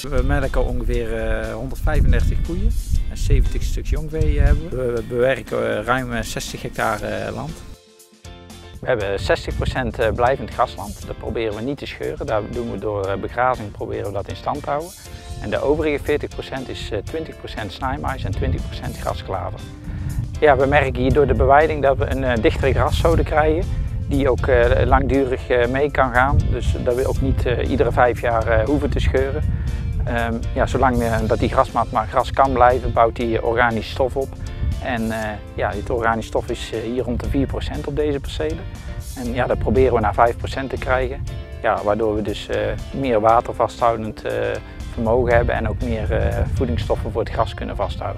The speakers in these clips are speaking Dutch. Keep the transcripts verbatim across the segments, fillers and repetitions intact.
We melken ongeveer honderdvijfendertig koeien en zeventig stuks jongvee hebben we. We bewerken ruim zestig hectare land. We hebben zestig procent blijvend grasland. Dat proberen we niet te scheuren. Dat doen we door begrazing, proberen we dat in stand te houden. En de overige veertig procent is twintig procent snijmais en twintig procent grasklaver. Ja, we merken hier door de beweiding dat we een dichtere graszode krijgen, die ook langdurig mee kan gaan. Dus dat we ook niet iedere vijf jaar hoeven te scheuren. Um, ja, zolang uh, dat die grasmat maar gras kan blijven, bouwt die organische stof op. En uh, ja, dit organische stof is uh, hier rond de vier procent op deze percelen. En ja, dat proberen we naar vijf procent te krijgen. Ja, waardoor we dus uh, meer watervasthoudend uh, vermogen hebben en ook meer uh, voedingsstoffen voor het gras kunnen vasthouden.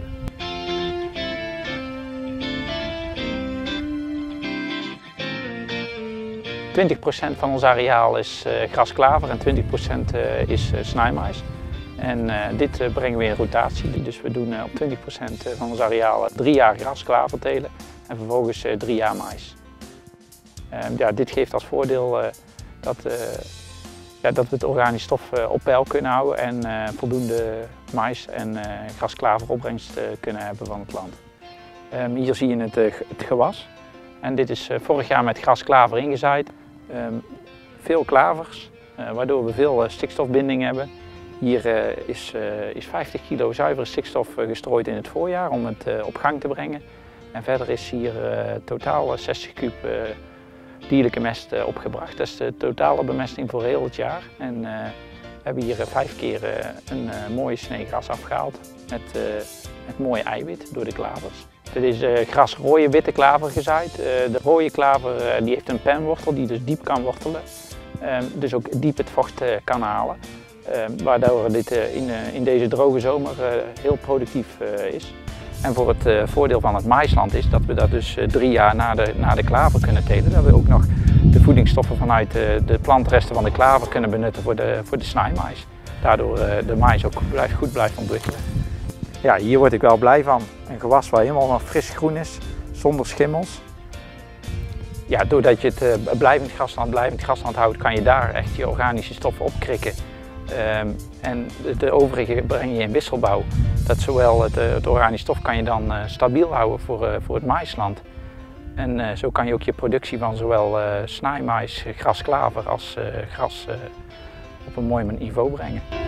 twintig procent van ons areaal is uh, grasklaver en twintig procent uh, is uh, snijmais. En uh, dit uh, brengen we in rotatie, dus we doen uh, op twintig procent van ons areaal drie jaar grasklaver telen en vervolgens uh, drie jaar mais. Uh, ja, dit geeft als voordeel uh, dat, uh, ja, dat we het organische stof uh, op peil kunnen houden en uh, voldoende mais en uh, grasklaveropbrengst uh, kunnen hebben van het land. Um, hier zie je het, uh, het gewas en dit is uh, vorig jaar met grasklaver ingezaaid. Um, veel klavers, uh, waardoor we veel uh, stikstofbinding hebben. Hier uh, is, uh, is vijftig kilo zuivere stikstof uh, gestrooid in het voorjaar om het uh, op gang te brengen. En verder is hier uh, totaal zestig kuub uh, dierlijke mest uh, opgebracht. Dat is de totale bemesting voor heel het jaar. En uh, we hebben hier uh, vijf keer uh, een uh, mooie snee gras afgehaald met, uh, met mooi eiwit door de klavers. Dit is uh, gras rode witte klaver gezaaid. Uh, de rode klaver uh, die heeft een penwortel die dus diep kan wortelen. Uh, dus ook diep het vocht uh, kan halen. Uh, waardoor dit uh, in, uh, in deze droge zomer uh, heel productief uh, is. En voor het uh, voordeel van het maisland is dat we dat dus uh, drie jaar na de, na de klaver kunnen telen. Dat we ook nog de voedingsstoffen vanuit uh, de plantresten van de klaver kunnen benutten voor de, voor de snijmais. Daardoor uh, de mais ook blijft, goed blijft ontwikkelen. Ja, hier word ik wel blij van. Een gewas waar helemaal nog fris groen is, zonder schimmels. Ja, doordat je het uh, blijvend grasland, blijvend grasland houdt, kan je daar echt je organische stoffen opkrikken. Um, en de, de overige breng je in wisselbouw. Dat zowel het, het organische stof kan je dan uh, stabiel houden voor, uh, voor het maisland. En uh, zo kan je ook je productie van zowel uh, snijmais, grasklaver als uh, gras uh, op een mooi niveau brengen.